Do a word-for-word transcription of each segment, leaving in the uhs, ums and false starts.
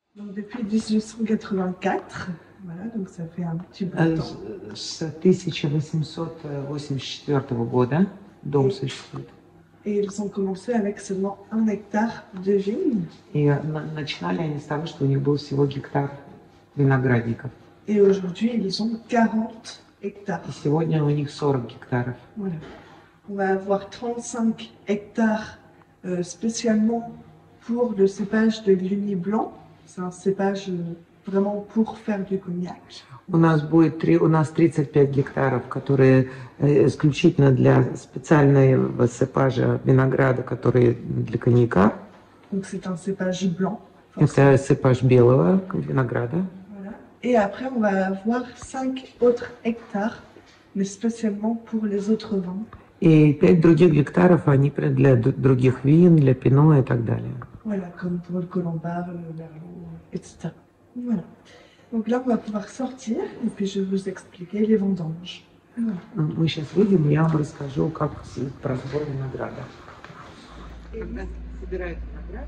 Donc depuis тысяча восемьсот восемьдесят четыре, voilà, donc ça fait un petit bout de temps. С тысяча восемьсот восемьдесят четвёртого года дом существует. Et ils ont commencé avec seulement un hectare de vignes. И начинали они с того, что у них был всего гектар виноградников. Et aujourd'hui, ils ont quarante hectares. И сегодня у них сорок гектаров. Voilà. On va avoir trente-cinq hectares euh, spécialement pour le cépage de Glugny blanc. C'est un cépage euh, vraiment pour faire du cognac. У нас будет три, у нас тридцать пять гектаров, которые исключительно для специального цепажа винограда, которые для коньяка. Donc c'est un cépage blanc. Это цепаж белого винограда. Voilà. Et après on va avoir cinq autres hectares, mais spécialement pour les autres vins. И пять других гектаров, они для других вин, для пино и так далее. Voilà, comme pour le colombard, le merlot, et cetera. Voilà. Donc là, on va pouvoir sortir et puis je vais vous expliquer les vendanges. Voilà. Мы сейчас выйдем, и я вам расскажу, как про сбор винограда. Когда собирают виноград,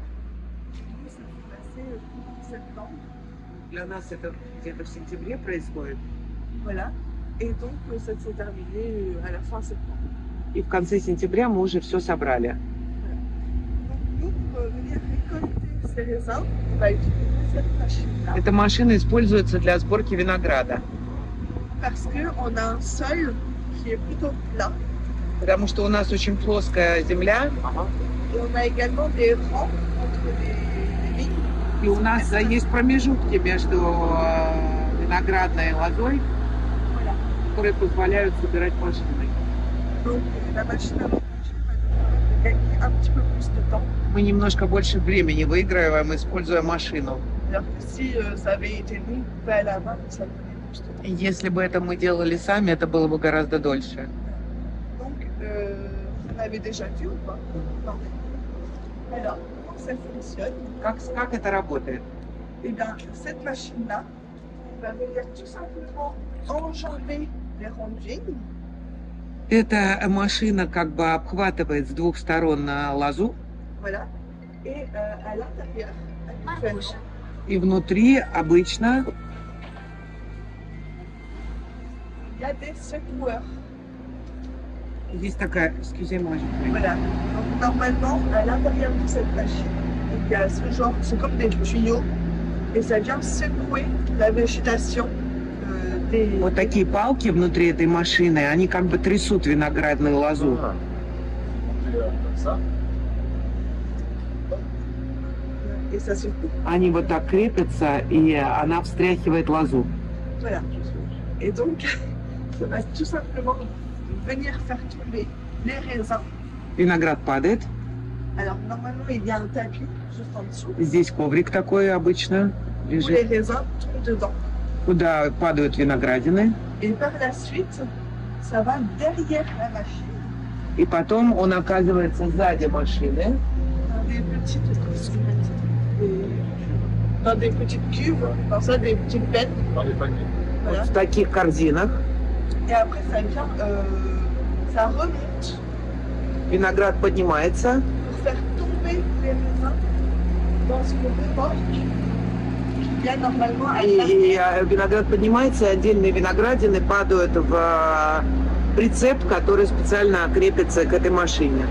для нас это где-то в сентябре происходит. Voilà. Et donc, ça s'est terminé à la fin septembre. И в конце сентября мы уже все собрали. Эта машина используется для сборки винограда. Потому что у нас очень плоская земля. И у нас есть промежутки между виноградной лозой, которые позволяют собирать машиной. Мы немножко больше времени выигрываем, используя машину. Если бы это мы делали сами, это было бы гораздо дольше. Как, как это работает? Эта машина как бы обхватывает с двух сторон лозу. И внутри обычно есть такая, excusez-moi, voilà. Donc normalement à l'intérieur de cette machine, il y a ce genre, c'est comme des tuyaux, et ça vient secouer la végétation. Вот такие палки внутри этой машины, они как бы трясут виноградную лозу. Они вот так крепятся, и она встряхивает лозу. Виноград падает. Здесь коврик такой обычно лежит, куда падают виноградины. И потом он оказывается сзади машины. Вот в таких корзинах. Виноград поднимается. И виноград поднимается, и отдельные виноградины падают в прицеп, который специально крепится к этой машине.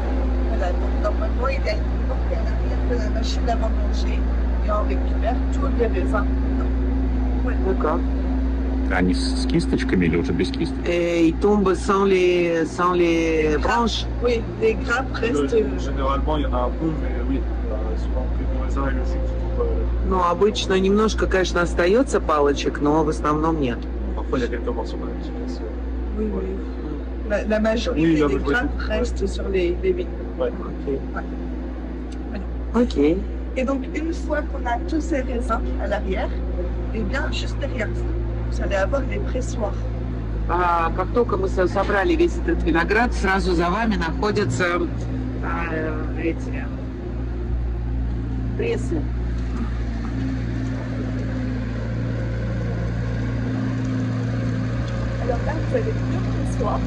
Ну как? Они с кисточками или уже без кисточек? И тумбы sans les, sans les branches. Oui, les grappes restent. Généralement, il y en a un peu, mais oui, souvent les raisins et le jus qui tombent. Ну, обычно немножко, конечно, остается палочек, но в основном нет. Parfois, il y a quelques morceaux de modification. Oui, oui. La, la majorité oui, des grappes restent sur les, les vignes. Ouais. Ok. Ouais. Ok. Et donc, une fois qu'on a tous ces raisins à l'arrière, eh bien, juste derrière vous, vous allez avoir les pressoirs. А, как только мы собрали весь этот виноград, сразу за вами находятся а, эти прессы. Alors là, vous avez deux pressoirs.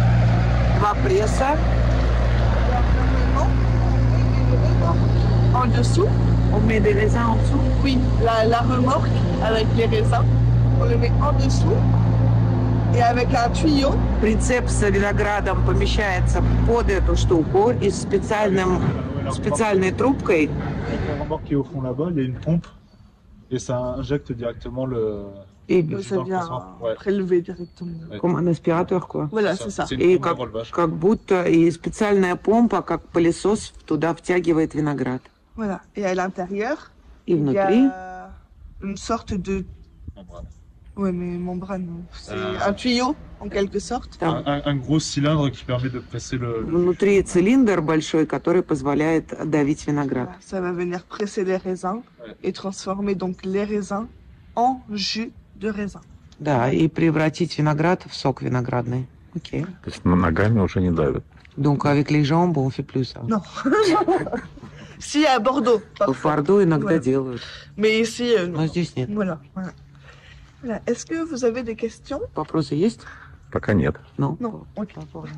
Два пресса. Alors, normalement, On dessous. On met des raisins en dessous. Oui, la, la remorque avec les raisins, on le met en dessous. Et avec un tuyau. Прицеп с виноградом помещается под эту штуку и с специальным, специальной трубкой. La remorque qui est au fond là-bas, il y a une pompe et ça injecte directement le. И Ça dans le vient poisson, ouais. prélever directement. Ouais. comme un aspirateur, quoi. Voilà, c'est ça. C'est une И pompe de как, relevage. как будто и специальная помпа, как пылесос, туда втягивает виноград. Voilà. Et à l'intérieur, И il y внутри a une sorte de. Membrane. Ouais, mais membrane, c'est Euh. un tuyau en quelque sorte. там Un, un- un gros cylindre qui permet de presser le. le- внутри цилиндр большой, который позволяет давить виноград. Voilà, ça va venir presser les raisins Ouais. et transformer donc les raisins en jus de raisin. Да, и превратить виноград в сок виноградный. Окей. То есть на- ногами уже не давят. Donc avec les jambes, on fait plus ça. Non. Si à Bordeaux, В parfois. Бордо иногда Ouais. делают, Mais ici, euh, non. но здесь нет. Voilà. voilà. Voilà. Est-ce que vous avez des questions? Вопросы есть? Пока нет. Ну, Non. Ok.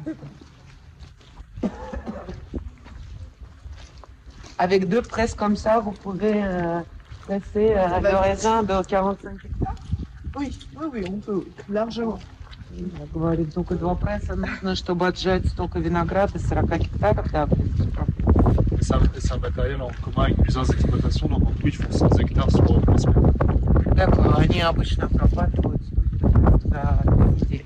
Avec deux presses comme ça, vous pouvez euh, presser euh, le raisin de quarante-cinq hectares. Oui, oui, oui, on peut, oui, largement. Говорит, только два пресса нужно, чтобы отжать столько винограда из сорока гектаров. Да, в принципе, правда. Et c'est un, et c'est un matériel en commun avec plusieurs exploitations, donc en tout ils font cent hectares sur trois semaines. Так, они обычно обрабатывают сто гектаров за две недели.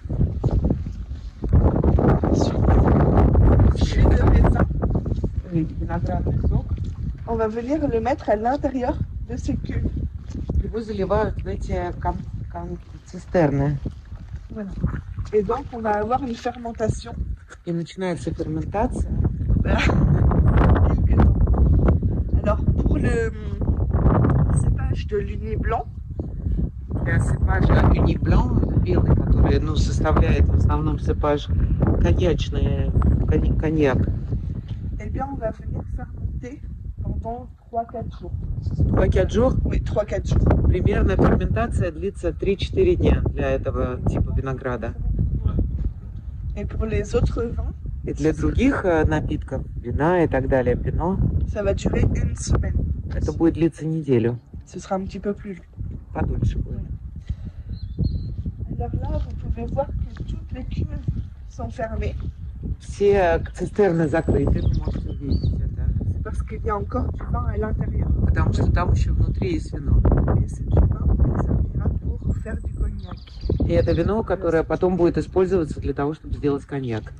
Jus de raisin. И виноградный сок On va venir le mettre à l'intérieur de ces cuves. его заливают в эти кам- кам- цистерны. Voilà. Et donc, on va avoir une fermentation. И начинается ферментация. Quelques temps. Alors, pour le cépage de l'uni blanc, Для сепажа униблан, белый, который ну, составляет в основном сепаж коньячный конь- коньяк. eh bien, on va venir fermenter pendant trois-quatre jours. trois-quatre jours. Oui, trois-quatre jours. Примерно ферментация длится три-четыре дня для этого типа винограда. Et pour les autres vins, И для других э, напитков, вина и так далее, пино, ça va durer une semaine. это будет длиться неделю. Ce sera un petit peu plus long. Подольше будет. Alors là, vous pouvez voir que toutes les cuves sont fermées Все э, цистерны закрыты, вы можете увидеть это. parce qu'il y a encore du vin à l'intérieur. Потому что там еще внутри есть вино. Et c'est du vin qui servira pour faire du cognac. И это вино, которое потом будет использоваться для того, чтобы сделать коньяк.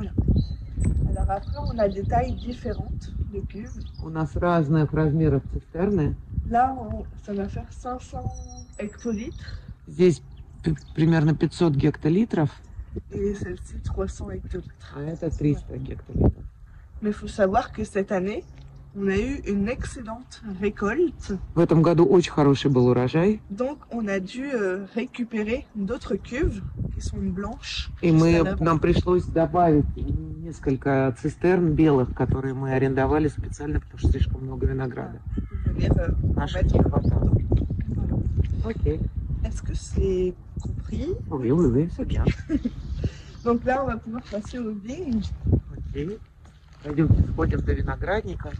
Alors après, on a des tailles différentes de cuves. У нас разных размеров цистерны. Là, on- ça va faire cinq cents hectolitres Здесь п- примерно пятьсот гектолитров, et celle-ci trois cents hectolitres. а это триста гектолитров. Mais il faut savoir que cette année, on a eu une excellente récolte. В этом году очень хороший был урожай, Donc, on a dû euh, récupérer d'autres cuves qui sont blanches. и мы, juste à l'avant. нам пришлось добавить несколько цистерн белых, которые мы арендовали специально, потому что слишком много винограда. Pour venir, euh, en Наших mettre не dedans. хватало. Voilà. Окей. Est-ce que c'est compris? Oui, oui, oui, c'est bien. Donc là, on va pouvoir passer aux vignes. Окей. Пойдемте сходим до виноградника.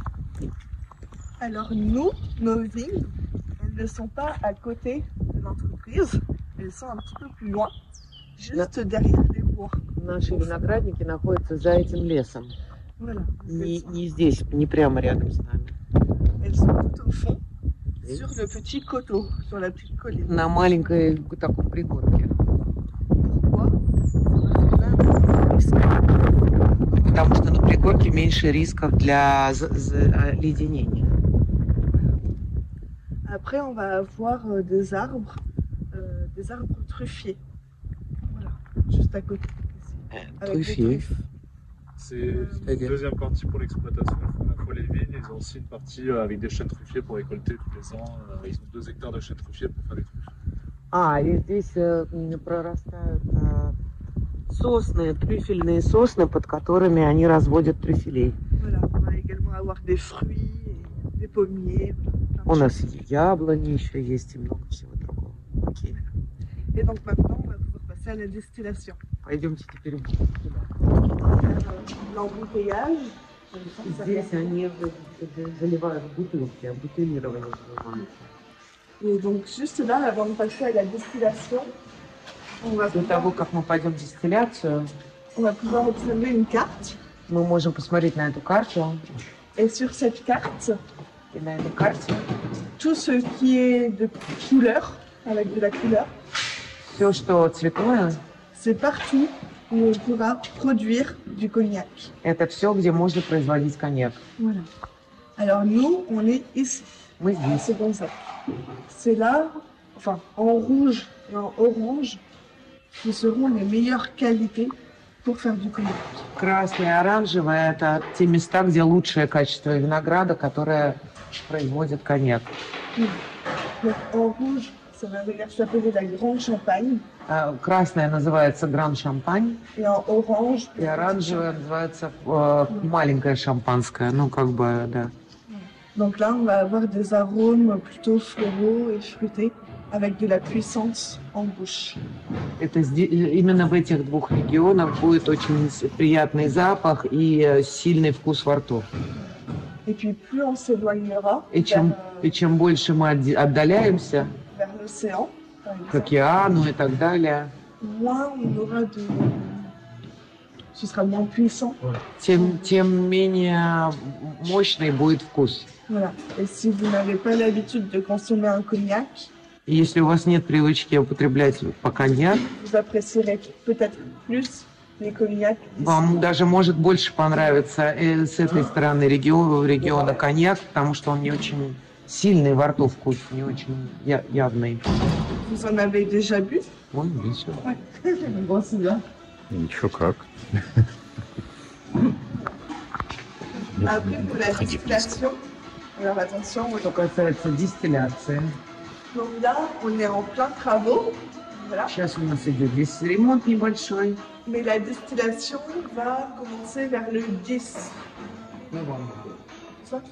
Alors nous, nos vignes, elles ne sont pas à côté de l'entreprise, elles sont un petit peu plus loin, juste derrière les bois. Наши виноградники находятся за этим лесом. Voilà. Не, Elles sont, не здесь, не прямо рядом с нами. elles sont tout au fond, sur le petit coteau, sur la petite colline. На маленькой таком пригорке. Pourquoi? Parce que là, Потому что на пригорке меньше рисков для за- за- оледенения. après, on va avoir euh, des arbres, euh, des arbres truffiers. Voilà, juste à côté. ici, avec des Truffier. truffes. C'est une C'est-à-dire deuxième partie pour l'exploitation. Ils font à la fois les vignes, ils ont aussi une partie euh, avec des chênes truffiers pour récolter tous les ans. Euh, Ils ont deux hectares de chênes truffiers pour faire des truffes. А, и здесь э, м, прорастают э, сосны, трюфельные сосны, под которыми они разводят трюфелей. Voilà, on va également avoir des fruits, et des pommiers. Voilà, plein У de нас choses. яблони еще есть и много всего другого. Окей. Et donc maintenant, on va pouvoir passer à la distillation. Пойдемте теперь. Faire, euh, L'embouteillage Здесь они заливают в бутылки, а бутылированием занимаются. Et donc juste là, avant de passer à la distillation, on va, До того, как мы пойдем в дистилляцию, on va pouvoir observer une carte. мы можем посмотреть на эту карту. Et sur cette carte, И на этой карте tout ce qui est de couleur, avec de la couleur, все, что цветное, c'est partout où on pourra produire du cognac. это все, где можно производить коньяк. Voilà. Alors nous, on est ici. Мы здесь. C'est comme ça. C'est là, enfin, en rouge et en orange, qui seront les meilleures qualités pour faire du cognac. Красное и оранжевое – это те места, где лучшее качество винограда, которое производит коньяк. Donc en rouge, ça va venir s'appeler la Grande Champagne, А, Красное называется Гранд Шампань, et en orange, и оранжевое называется э, маленькое шампанское. Ну, как бы, да. donc là, on va avoir des arômes plutôt floraux et fruités, avec de la puissance en bouche. Это сде- именно в этих двух регионах будет очень с- приятный запах и э, сильный вкус во рту. Et puis plus on s'éloignera И чем, vers, и чем больше мы отди- отдаляемся vers l'océan, par к exemple, океану и так далее, moins on aura de... Ce sera moins puissant. тем, тем менее мощный будет вкус. Voilà. Et si vous n'avez pas l'habitude de consommer un cognac, И если у вас нет привычки употреблять по коньяк, vous apprécierez peut-être plus les cognacs. ici. вам даже может больше понравиться э, с этой стороны региона, региона коньяк, потому что он не очень сильный во рту вкус, не очень я- явный. Vous en avez déjà bu? Ой, весело. Bon, c'est bien. Ничего как. Après, pour la distillation, alors attention, Что касается дистилляции, donc là, on est en plein travaux. Voilà. сейчас у нас идет здесь ремонт небольшой. Mais la distillation va commencer vers le dix. Ça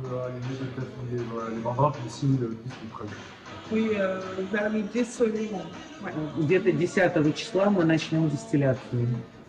Les mandats, puis ici, le dix plus près. Oui, euh, vers le dix seulement. Ouais. Где-то десятого числа мы начнем дистилляцию.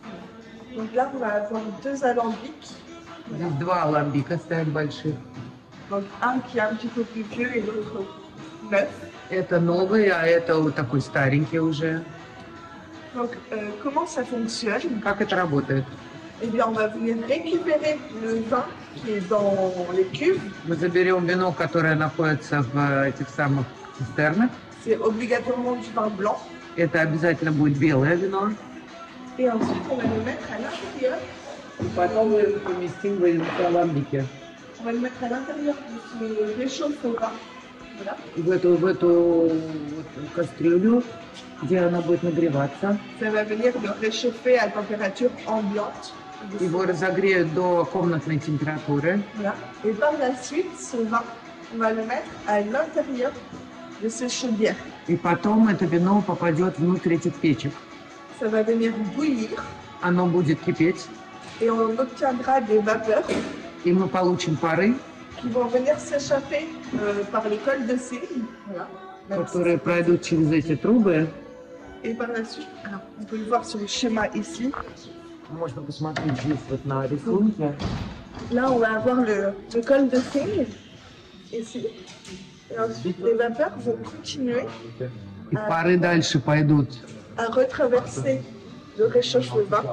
Donc là, on va avoir deux alambics. Здесь два аламбика стоят больших. Donc un qui est un petit peu plus vieux et l'autre neuf. Это новый, а это вот такой старенький уже. Donc euh, comment ça fonctionne? Как это работает? Eh bien, on va venir récupérer le vin qui est dans les cuves. Мы заберем вино, которое находится в этих самых цистернах. C'est obligatoirement du vin blanc. Это обязательно будет белое вино. Et ensuite, on va le mettre à l'intérieur. И потом мы его поместим в эти аламбики. On va le mettre à l'intérieur de ce réchauffement. Voilà. И в эту, в эту вот кастрюлю, где она будет нагреваться. Ça va venir le réchauffer à température ambiante. Его разогреют до комнатной температуры. Voilà. Et par la suite, ce vin, on va le mettre à l'intérieur de ces chaudières. И потом это вино попадет внутрь этих печек. Ça va venir bouillir Оно будет кипеть, et on obtiendra des vapeurs и мы получим пары, qui vont venir s'échapper euh, par les cols de cygne. Voilà. Même которые пройдут через эти трубы. si- Et par la suite, alors, on peut le voir sur le schéma ici. Можно посмотреть здесь вот на рисунке. Là, on va avoir le, le col de cygne ici. Et ensuite, les vapeurs vont continuer И пары дальше пойдут à retraverser le réchauffement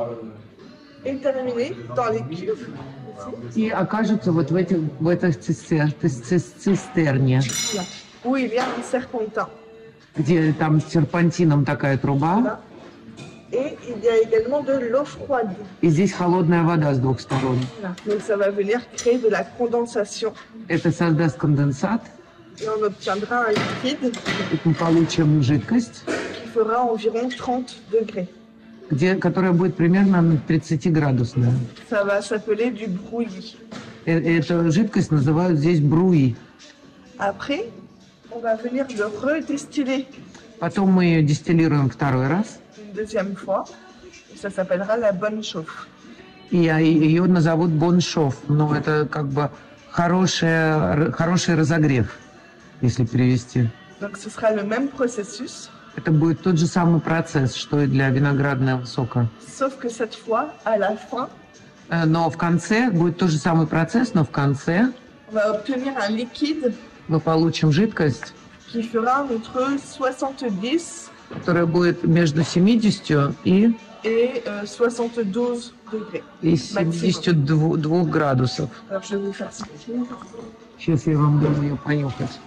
et terminer dans les cuves ici, и окажутся вот в, этих, в этой цистер- цис- цистерне, là, où il y a un serpentin. где там с серпантином такая труба. Là. Et il y a également de l'eau froide. И здесь холодная вода с двух сторон. Là. Donc ça va venir créer de la condensation. Это создаст конденсат, Et on obtiendra un liquide и мы получим жидкость, qui fera environ trente degrés. где, которая будет примерно тридцатиградусная. Ça va s'appeler du brouillis. Э- Эту жидкость называют здесь бруи. Après, on va venir le redistiller Потом мы ее дистиллируем второй раз, une deuxième fois. Et ça s'appellera la bonne chauffe. и ее назовут боншов. Но это как бы хорошая, хороший разогрев, если перевести. Donc ce sera le même processus, Это будет тот же самый процесс, что и для виноградного сока. sauf que cette fois, à la fin, Э, Но в конце будет тот же самый процесс, но в конце on va obtenir un liquide мы получим жидкость, qui fera entre soixante-dix которая будет между семьюдесятью и, et euh, soixante-douze degrés. и семьюдесятью двух градусов. Alors je vais vous faire sentir. Сейчас я вам дам ее понюхать.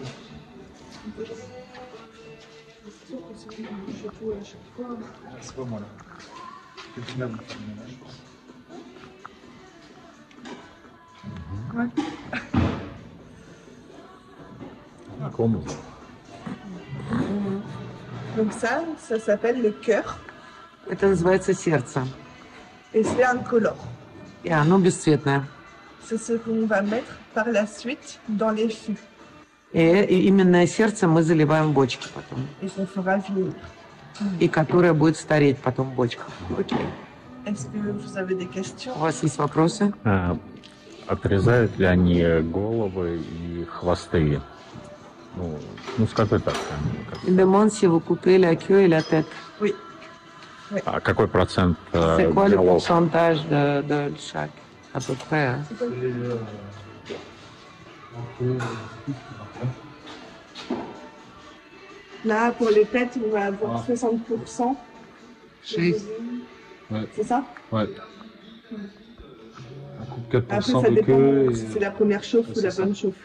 C'est pas moi là. C'est une âme. Знакомый. Donc ça, ça s'appelle le cœur Это называется сердце. et c'est incolore. И оно бесцветное. C'est ce qu'on va mettre par la suite dans les fûts И, и именно сердце мы заливаем в бочки потом. et qu'on fera vieillir. И которое будет стареть потом в бочках. Окей. Est-ce que vous avez des questions? У вас есть вопросы? А, отрезают ли они головы и хвосты? Ну, ну скажи так. там, как- Il demande si vous coupez la queue et la tête. Oui. А какой процент э, C'est quoi le голов? pourcentage de, de chaque, à peu près? Hein? Et, euh, entre, euh, Là, pour les têtes, on va avoir Ah. soixante pour cent. Шесть. Ouais, C'est ça? ouais. On coupe quatre pour Après, cent ça de dépend queue. si Et... c'est la première chauffe ou C'est la ça. bonne chauffe.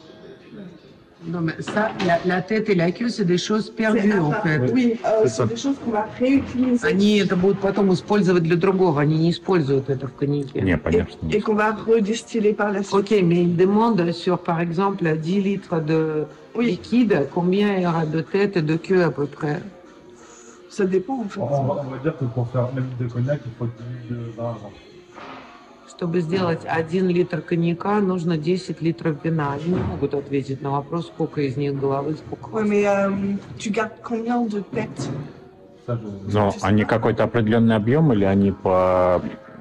Non, mais ça, la, la tête et la queue, c'est des choses C'est perdues, à en part. fait. Oui, euh, C'est c'est ça. des choses qu'on va réutiliser Они это будут потом использовать для другого, они не используют это в коньяке. Не, et, конечно, et нет. qu'on va redistiller par la suite. Ok, mais il demande sur, par exemple, dix litres de Oui. liquide, combien il y aura de tête et de queue à peu près? Ça dépend en fait. On va, on va dire que pour faire un litre de cognac, il faut dix de vin avant. Чтобы сделать один литр коньяка, нужно десять литров вина. Они не могут ответить на вопрос, сколько из них головы, сколько Ouais, хвоста. mais euh, tu gardes combien de têtes? Ça, je... Но они какой-то определенный объем или они по,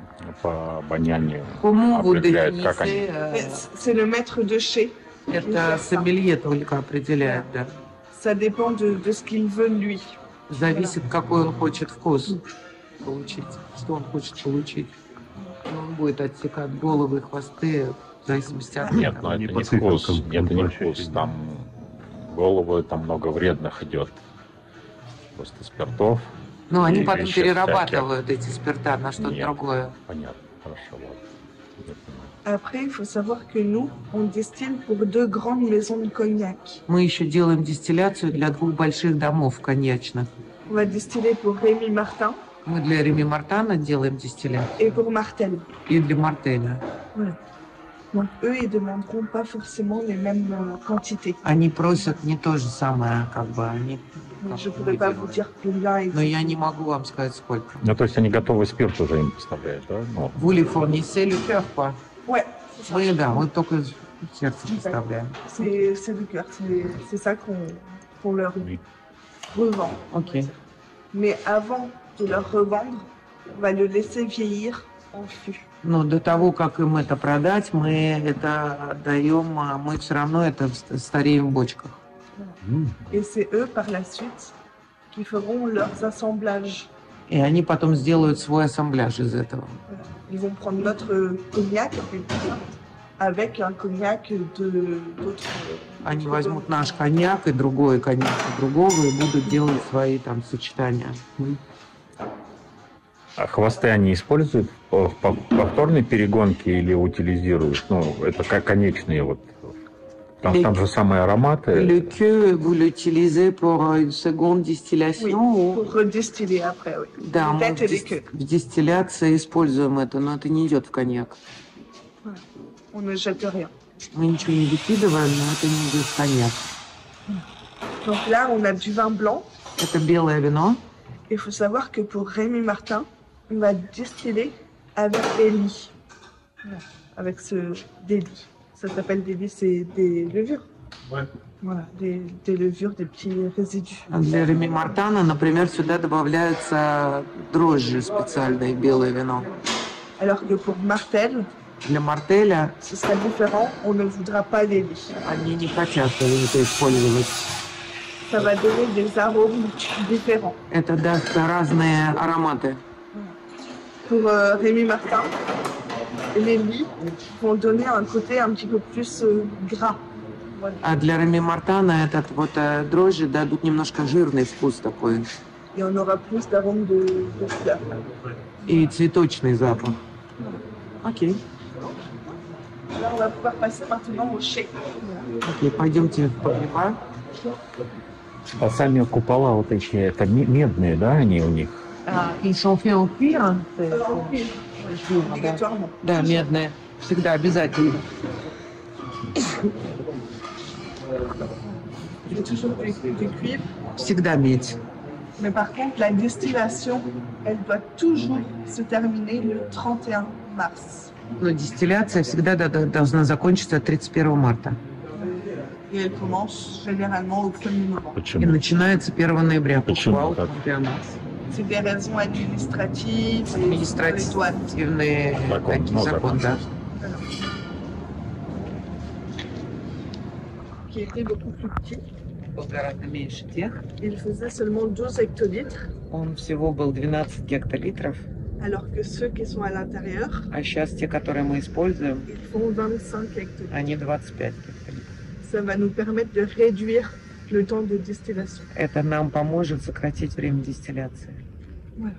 по обонянию Comment vous определяют, как они? définissez, euh, Mais c- C'est le maître de chez. это сомелье только определяет, да. Ça dépend de, de ce qu'il veut lui. Зависит, какой он хочет вкус получить, что он хочет получить. И он будет отсекать головы и хвосты в зависимости от Нет, этого. ну Не это по не цифрам, вкус, как это не вообще вкус. видно. Там головы, там много вредных идет. Просто спиртов. Но они и потом веществ перерабатывают эти спирта на что-то Нет. другое. Понятно, хорошо, ладно. Я понимаю. Après, il faut savoir que nous, on distille pour deux grandes maisons de cognac. Мы еще делаем дистилляцию для двух больших домов коньячных. On va distiller pour Rémy Martin Мы для Реми Мартана делаем дистилляцию et pour Martel. и для Мартеля. Donc eux, ils demanderont pas forcément les mêmes euh, quantités. Они просят не то же самое, как бы они. Donc, как je мы pourrais pas делаем. vous dire combien. Но exactement. я не могу вам сказать сколько. Ну, то есть они готовый спирт уже им поставляют, да? Ну, Vous les fournissez le cœur, quoi. Ouais, c'est ça. Мы, да, мы только сердце поставляем. C'est c'est le cœur. C'est c'est ça qu'on qu'on leur oui. revend. Окей. Mais avant de leur revendre, on va le laisser vieillir en fût. Но до того, как им это продать, мы это отдаем, а мы все равно это в- стареем в бочках. Et c'est eux, par la suite, qui feront leurs assemblages. И они потом сделают свой ассамбляж из этого. Voilà. Ils vont prendre notre cognac avec un cognac de d'autres. Они возьмут наш коньяк и другой коньяк и другого и будут делать свои там сочетания. А хвосты они используют по по повторной перегонке или утилизируют? Ну, это как конечные вот. Там, Les- там же самые ароматы. Le queue, vous l'utilisez pour une seconde Oui, distillation ou... pour redistiller après, oui. Да, Les мы têtes в, et les дис- queues. в дистилляции используем это, но это не идет в коньяк. On ne jette rien. Мы ничего не выкидываем, но это не идет в коньяк. Donc là, on a du vin blanc. Это белое вино. Il faut savoir que pour Rémy Martin, on va distiller avec des lits. Voilà. Avec ce des lits. Ça s'appelle des lits, c'est des levures. Ouais. Voilà, des, des levures, des petits résidus. А для Реми Мартана, например, сюда добавляются дрожжи специальные, белое вино. Alors que pour Martel, Для Мартеля ce sera différent, on ne voudra pas les lits. они не хотят это использовать. Ça va donner des arômes différents. Это даст разные ароматы. Pour euh, Rémy Martin, les lits vont donner un côté un petit peu plus euh, gras. Voilà. А для Реми Мартана этот вот э, дрожжи дадут немножко жирный вкус такой. Et on aura plus d'arômes de, de fleurs. И цветочный запах. Окей. Là, on va pouvoir passer maintenant au shake. Окей, пойдемте в погреба. А сами купола вот эти, это ме- медные, да, они у них? А, ils sont faits en cuir. Euh, en cuivre, Да. obligatoirement. Да, медные. Всегда обязательно. C'est toujours du, du cuivre. Всегда медь. Mais par contre, la distillation, elle doit toujours se terminer le trente et un mars. Но дистилляция всегда до- до- должна закончиться тридцать первого марта. Et elle commence généralement au premier novembre. И Почему? начинается первого ноября. Почему Pourquoi au так? trente et un mars? C'est des raisons administratives et Административные Закон, такие ну, закон, закон. да. qui étaient beaucoup plus petits. Был гораздо меньше тех. Il faisait seulement douze hectolitres, Он всего был двенадцать гектолитров, alors que ceux qui sont à l'intérieur, а сейчас те, которые мы используем, ils font vingt-cinq hectolitres. они двадцать пять гектолитров. Ça va nous permettre de réduire le temps de distillation. Это нам поможет сократить время дистилляции. Voilà.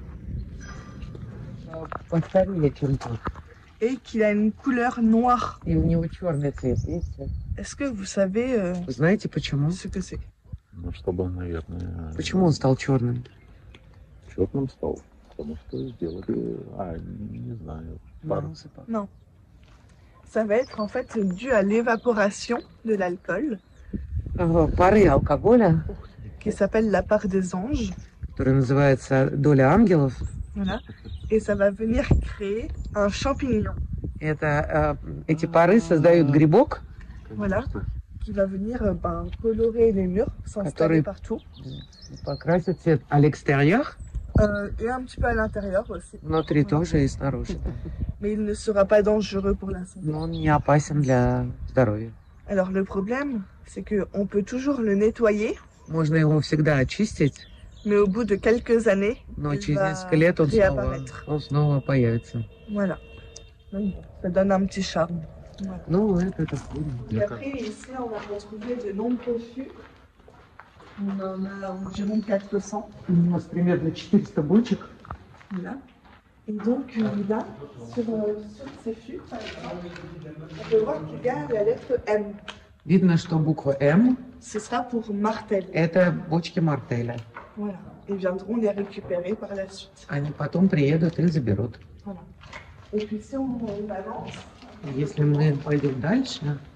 Повторили чем-то. Et qu'il a une couleur noire. И у него черный цвет, видите? Est-ce que vous savez euh, Вы знаете почему? ce que c'est? Ну, чтобы, наверное, Почему он стал черным? четным стал. Потому что сделали, а, не знаю, пар. Non, c'est pas. Non. Ça va être en fait dû à l'évaporation de l'alcool, Э, Пары алкоголя, qui s'appelle la part des anges. который называется доля ангелов, Voilà. Et ça va venir créer un champignon. это э, эти пары создают грибок, Voilà. Qui va venir euh, ben, colorer les murs, s'installer Который- partout. покрасит цвет à l'extérieur, Euh, et un petit peu à l'intérieur aussi. внутри тоже и снаружи. Да. Mais il ne sera pas dangereux pour la santé. Но он не опасен для здоровья. Alors le problème, c'est qu'on peut toujours le nettoyer, Можно его всегда очистить, mais au bout de quelques années, но il через va несколько лет он снова, réapparaître. он снова появится. Voilà. Donc, ça donne un petit charme. Voilà. Ну, это так. Et après, ici, on va retrouver de nombreux fûts. On en a environ quatre cents. У нас примерно четыреста бочек. Voilà. Et donc euh, là, sur, euh, sur ces fûts, par exemple, on peut voir qu'il y a la lettre M. Видно, что буква М Ce sera pour Martel. – это бочки Мартеля. Voilà. Ils viendront les récupérer par la suite. Они потом приедут и заберут. Voilà. Et puis si on, on avance, Если мы пойдем дальше,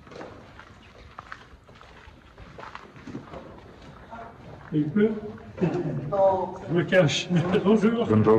Il pleut. Je me cache. Bonjour. Бонжур.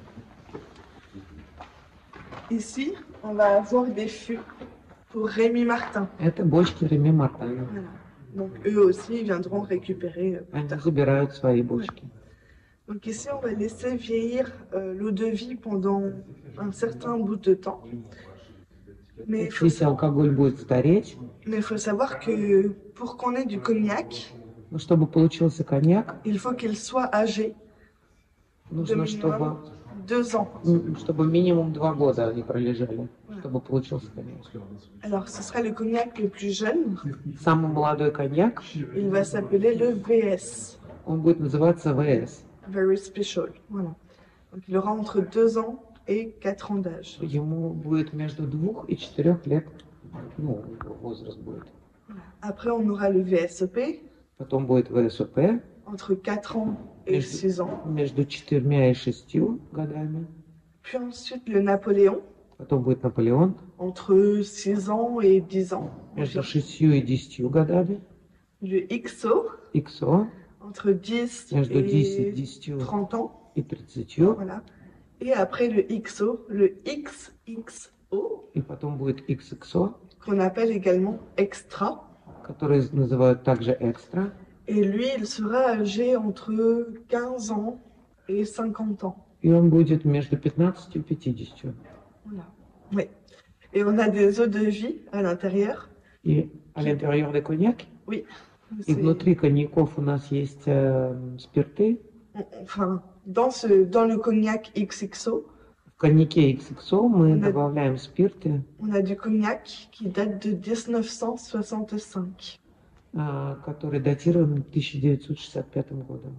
ici, on va avoir des fûts pour Rémi Martin. это бочки Реми Мартена. Voilà. Donc eux aussi, ils viendront récupérer euh, plus Они tard. забирают свои бочки. Donc ici, on va laisser vieillir euh, l'eau de vie pendant un certain bout de temps. Mais il faut, Если алкоголь будет стареть, mais il faut savoir que pour qu'on ait du cognac, ну, чтобы получился коньяк, il faut qu'il soit âgé de нужно, чтобы, minimum deux ans. м, чтобы минимум два года они пролежали, чтобы получился коньяк. Alors ce sera le cognac le plus jeune. Самый молодой коньяк, Il va s'appeler le V S, он будет называться ВС. Very Special. Voilà. Donc il aura entre deux ans et quatre ans d'âge. Ему будет между двух и четырех лет, ну, возраст будет. Après, on aura le V S O P, Потом будет ВСОП entre quatre ans et Между- six ans. между четырьмя и шестью годами. Puis ensuite, le Napoléon, Потом будет Наполеон entre six ans et dix ans. между шестью и десятью годами. Le X O, иксо entre dix между десять, et десятью trente ans. и тридцатью. Voilà. Et après le X O, le X X O, И потом будет икс икс о, qu'on appelle également extra. который называют также экстра. Et lui, il sera âgé entre quinze ans et cinquante ans. И он будет между пятнадцатью и пятидесятью. Voilà. Oui. Et on a des eaux de vie à l'intérieur. И à l'intérieur des cognacs. И C'est- внутри коньяков у нас есть э, спирты. Enfin, dans, ce, dans le cognac X X O, В коньяке икс икс о мы On a- добавляем спирты, On a du cognac qui date de mille neuf cent soixante-cinq. а, который датирован тысяча девятьсот шестьдесят пятым годом.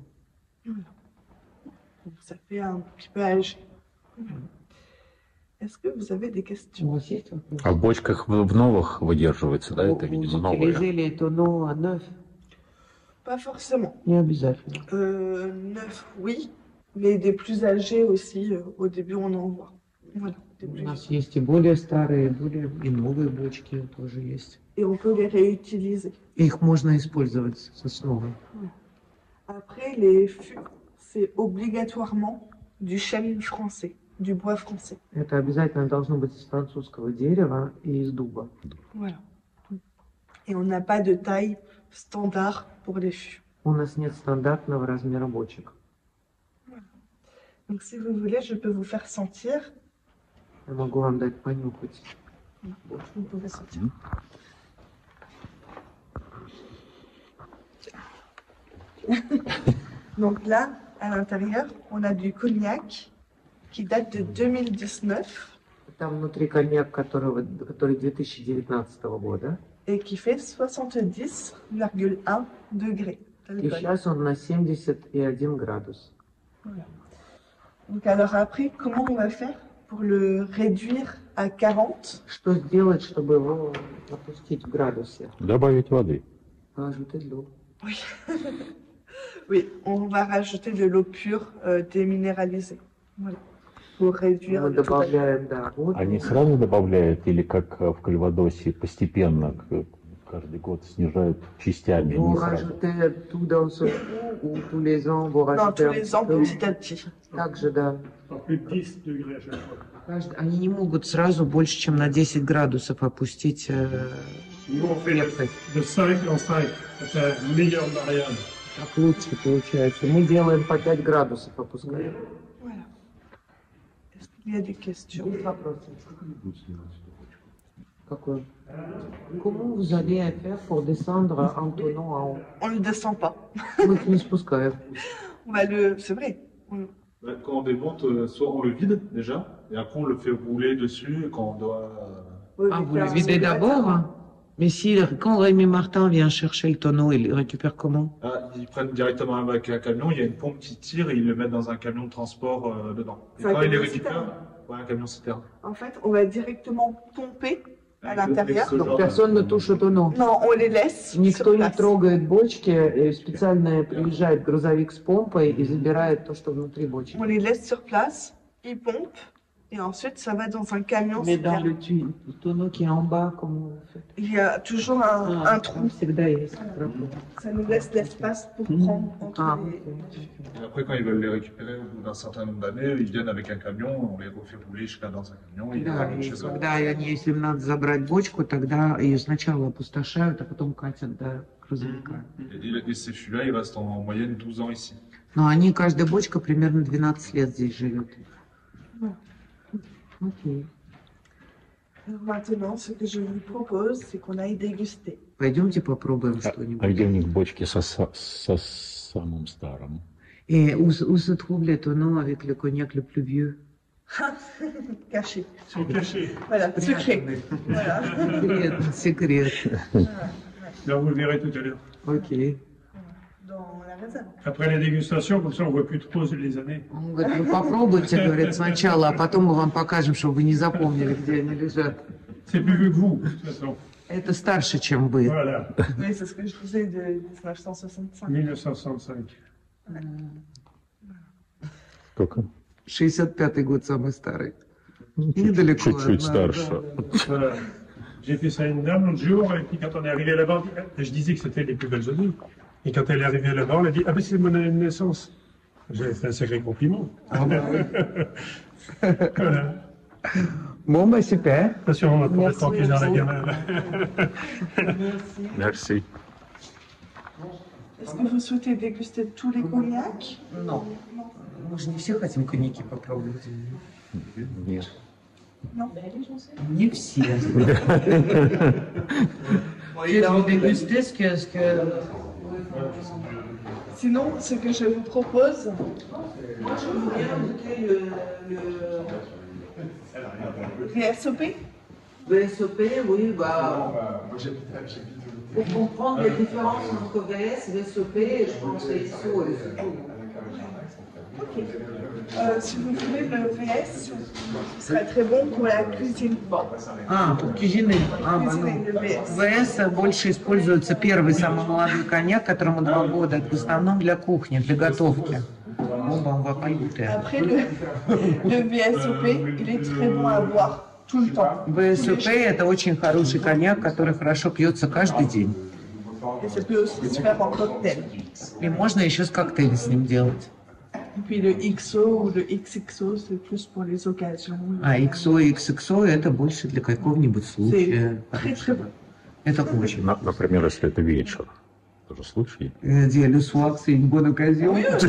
Donc ça fait un petit peu âgé. Est-ce que vous avez des У questions? вас есть вопросы? А в бочках в, в новых выдерживается, да? Это, Vous видимо, новые. utilisez les tonneaux à neuf? Pas forcément. Не обязательно. Euh, neuf, oui, mais des plus âgés aussi. euh, au début, on en voit. Voilà, des У plus- нас есть и более старые, и более и новые бочки тоже есть. Et on peut les réutiliser. И их можно использовать с основой. Après, les fûts, c'est obligatoirement du chêne français, du bois français. Это обязательно должно быть из французского дерева и из дуба. Voilà. Et on n'a pas de taille standard pour les fûts. У нас нет стандартного размера бочек. Donc, si vous voulez, je peux vous faire sentir. Я могу вам дать понюхать. Vous pouvez sentir. Donc là, à l'intérieur, on a du cognac qui date de deux mille dix-neuf Там внутри коньяк, которого, который две тысячи девятнадцатого года. et qui fait soixante-dix virgule un degrés И d'alcool. сейчас он на семьдесят один градус. Donc alors après, comment on va faire pour le réduire à quarante? Что сделать, чтобы его опустить в градусе? Добавить воды. Ajouter de l'eau. Oui, on va rajouter de l'eau pure euh, déminéralisée. Voilà. Pour réduire Мы le taux d'alcool. добавляем, да, воду. Они сразу добавляют или как в Кальвадосе постепенно, к- каждый год снижают частями, Vous не сразу? rajoutez tout d'un seul coup ou tous les ans vous Non, rajoutez tous un les petit ans, peu? petit à petit. Также, да. Pas plus de dix degrés à chaque fois. Кажд- Они не могут сразу больше, чем на десять градусов опустить э, Nous, on fait крепкость. de cinq en cinq. C'est un meilleur mariage. Так лучше получается. Мы делаем по пять градусов, опускаем. Voilà. Est-ce qu'il y a des questions? Есть вопросы? Какой? Comment vous allez faire pour descendre un tonneau en haut? On ne le descend pas. Мы их не спускаем. On va le. C'est vrai. On- Ouais, Quand on démonte, euh, soit on le vide déjà, et après on le fait rouler dessus et quand on doit. euh, on Ah, le vous fait le un videz simulateur. d'abord? Mais si, quand Rémi Martin vient chercher le tonneau, il le récupère comment? Ah, ils prennent directement avec un camion, il y a une pompe qui tire et ils le mettent dans un camion de transport euh, dedans. Et C'est un quand ils les camion récupèrent, citerne. ouais, un camion citerne. En fait, on va directement pomper à Avec l'intérieur. ce Donc genre personne de- ne touche au tonneau. Non, on les laisse. Никто sur не place. трогает бочки, и специально приезжает грузовик с помпой и забирает то, что внутри бочки. On les laisse sur place, ils pompent, et ensuite ça va dans un camion. Mais dans citerne. le tu- le tonneau qui est en bas, comment vous faites? Il y a toujours un, Ah, un trou. там всегда есть пропуск. Ça nous laisse l'espace pour prendre entre Ah, les. ok. Et après, quand ils veulent les récupérer au bout d'un certain nombre d'années, ils viennent avec un camion, on les refait rouler chacun dans un camion, ils les Да, ramènent и chez eux. когда они, если им надо забрать бочку, тогда ее сначала опустошают, а потом катят до грузовика. Et, et ces fûts-là, ils restent en, en moyenne douze ans ici. Но они, каждая бочка примерно двенадцать лет здесь живет. Окей. Alors maintenant, ce que je vous propose, c'est qu'on aille déguster. Пойдемте попробуем А, что-нибудь. а где у них бочки со, со, со самым старым? Et où, se- où se trouve les tonneaux avec le cognac le plus vieux? Caché. Ils sont cachés. Voilà, secret. Voilà. Секрет, секрет. Là, vous le verrez tout à l'heure. Окей. Dans la réserve. Après la dégustation, comme ça, on voit plus trop les années. Он говорит, вы попробуйте, говорит, сначала, а потом мы вам покажем, чтобы вы не запомнили, где они лежат. C'est plus vieux que vous, de toute façon. Это старше, чем вы. Voilà, Oui, c'est ce que je disais de mille neuf cent soixante-cinq. mille neuf cent soixante-cinq. Сколько? шестьдесят пятый год самый старый. Недалеко. Чуть-чуть да, старше. да, да. Voilà. J'ai fait ça à une dame l'autre jour, et puis quand on est arrivé là-bas, je disais que c'était les plus belles années. Et quand elle est arrivée là-bas, elle a dit « Ah ben c'est mon année de naissance ». J'ai fait un sacré compliment. Voilà. Bon, bah super. Attention, on va pas Merci être tranquille dans la à vous. gamelle. Merci. Est-ce que vous souhaitez déguster tous les cognacs? Non. Мы же не все хотим коньяки попробовать. Нет. Non. Не все. Faut déguster ce que, ce que... Sinon, ce que je vous propose, Moi, je veux bien goûter le, le, V S O P? V S O P, oui, bah, pour comprendre les différences entre V S, V S O P, je pense à I S O et c'est tout. Ok. Euh, si vous voulez, le V S, ce serait très bon pour la cuisine. Bon. А, pour cuisiner. А, Cuisiner, le V S. В S больше используется первый самый молодой коньяк, которому два года, в основном для кухни, для готовки. Оба он va pas goûter. Après, le, le V S O P, il est très bon à boire tout le temps. V S O P это очень хороший коньяк, который хорошо пьется каждый день. Et ça peut aussi se faire en cocktail. И можно еще с коктейли с ним делать. Et puis le X O ou le X X O, c'est plus pour les occasions. А икс о и икс икс о это больше для какого-нибудь случая. Très très bon. Это очень. На- Например, если это вечер. Тоже случай. Где le soir, c'est une bonne occasion. Alors,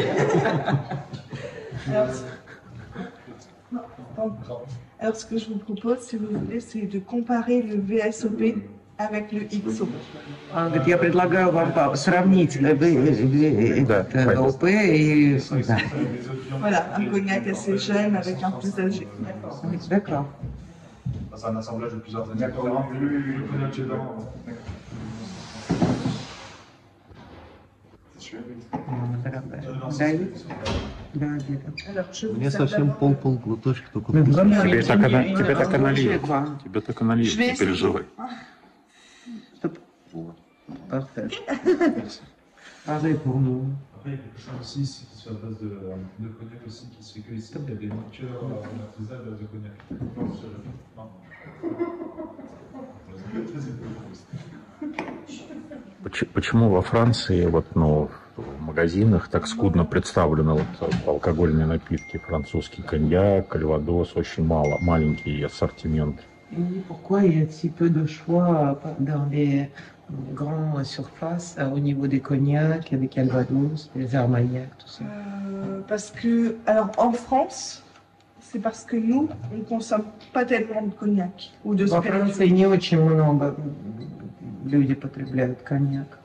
non, pardon. Alors, ce que je vous propose, si vous voulez, c'est de comparer le V S O P avec le X O. Он говорит, я предлагаю вам по- сравнить э, в- э, Да, э, понятно. ОП и... Да. Voilà, un cognac assez jeune avec un plus âgé. D'accord. C'est un assemblage de plusieurs années. D'accord, plus le cognac dedans. Давид? Да, где-то. Alors, je vous Мне sers совсем d'abord- пол-пол глоточек только. Ну, главное, Тебе это так, не- она, не- тебе так и не- нальют. два. Тебе так и нальют, не переживай. Стоп. Вот. Parfait. Parlez pour nous. Après, il y a quelque chose aussi c'est qui se fait à base de, de cognac aussi, qui se fait que ici, il y a des liqueurs euh, artisanales à base de cognac. Non, c'est- non. Поч- Почему во Франции вот, ну, в магазинах так скудно представлены вот алкогольные напитки? Французский коньяк, кальвадос, очень мало, маленький ассортимент. Et pourquoi il y a si peu de choix dans les grandes surfaces au niveau des cognacs, des calvados, des armagnacs, tout ça? Euh, parce que, alors en France, c'est parce que nous, on ne consomme pas tellement de cognac ou de Во spiritueux. Франции не очень много люди потребляют коньяк.